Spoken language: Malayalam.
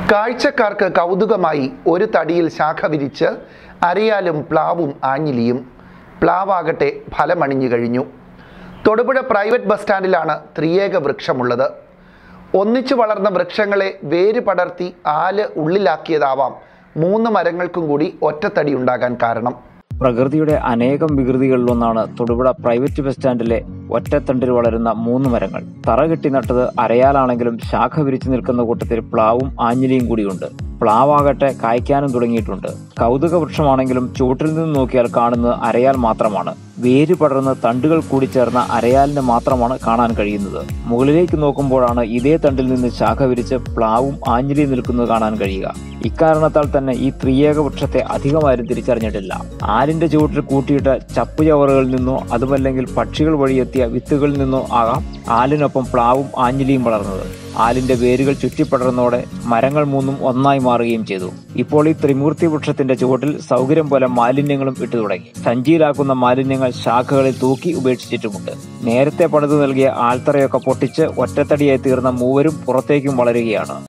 കാഴ്ചക്കാർക്ക് കൗതുകമായി ഒരു തടിയിൽ ശാഖ വിരിച്ച് അരയാലും പ്ലാവും ആഞ്ഞിലിയും. പ്ലാവാകട്ടെ ഫലമണിഞ്ഞു കഴിഞ്ഞു. തൊടുപുഴ പ്രൈവറ്റ് ബസ് സ്റ്റാൻഡിലാണ് ത്രിയേക വൃക്ഷമുള്ളത്. ഒന്നിച്ചു വളർന്ന വൃക്ഷങ്ങളെ വേര് പടർത്തി ആല് ഉള്ളിലാക്കിയതാവാം 3 മരങ്ങൾക്കും കൂടി ഒറ്റത്തടി ഉണ്ടാകാൻ കാരണം. പ്രകൃതിയുടെ അനേകം വികൃതികളിലൊന്നാണ് തൊടുപുഴ പ്രൈവറ്റ് ബസ് സ്റ്റാൻഡിലെ ഒറ്റത്തണ്ടിൽ വളരുന്ന 3 മരങ്ങൾ. തറ കെട്ടി നട്ടത് അരയാലാണെങ്കിലും ശാഖ വിരിച്ചു നിൽക്കുന്ന കൂട്ടത്തിൽ പ്ലാവും ആഞ്ഞിലിയും കൂടിയുണ്ട്. പ്ലാവാകട്ടെ കായ്ക്കാനും തുടങ്ങിയിട്ടുണ്ട്. കൗതുക വൃക്ഷമാണെങ്കിലും ചുവട്ടിൽ നിന്ന് നോക്കിയാൽ കാണുന്നത് അരയാൽ മാത്രമാണ്. വേര് പടർന്ന് തണ്ടുകൾ കൂടി ചേർന്ന അരയാലിന് മാത്രമാണ് കാണാൻ കഴിയുന്നത്. മുകളിലേക്ക് നോക്കുമ്പോഴാണ് ഇതേ തണ്ടിൽ നിന്ന് ശാഖ വിരിച്ച് പ്ലാവും ആഞ്ഞിലിയും നിൽക്കുന്നത് കാണാൻ കഴിയുക. ഇക്കാരണത്താൽ തന്നെ ഈ ത്രിയേക വൃക്ഷത്തെ അധികമാരും തിരിച്ചറിഞ്ഞിട്ടില്ല. ആലിന്റെ ചുവട്ടിൽ കൂട്ടിയിട്ട ചപ്പുചവറുകളിൽ നിന്നോ അതുമല്ലെങ്കിൽ പക്ഷികൾ വഴിയെത്തിയ വിത്തുകളിൽ നിന്നോ ആകാം ആലിനൊപ്പം പ്ലാവും ആഞ്ഞിലിയും വളർന്നത്. ആലിന്റെ വേരുകൾ ചുറ്റിപ്പടർന്നോടെ മരങ്ങൾ 3 ഒന്നായി മാറുകയും ചെയ്തു. ഇപ്പോൾ ഈ ത്രിമൂർത്തി വൃക്ഷത്തിന്റെ ചുവട്ടിൽ സൗകര്യം പോലെ മാലിന്യങ്ങളും ഇട്ടു തുടങ്ങി. സഞ്ചിയിലാക്കുന്ന മാലിന്യങ്ങൾ ശാഖകളിൽ തൂക്കി ഉപേക്ഷിച്ചിട്ടുമുണ്ട്. നേരത്തെ പണിതു നൽകിയ ആൽത്തറയൊക്കെ പൊട്ടിച്ച് ഒറ്റത്തടിയായി തീർന്ന മൂവരും പുറത്തേക്കും വളരുകയാണ്.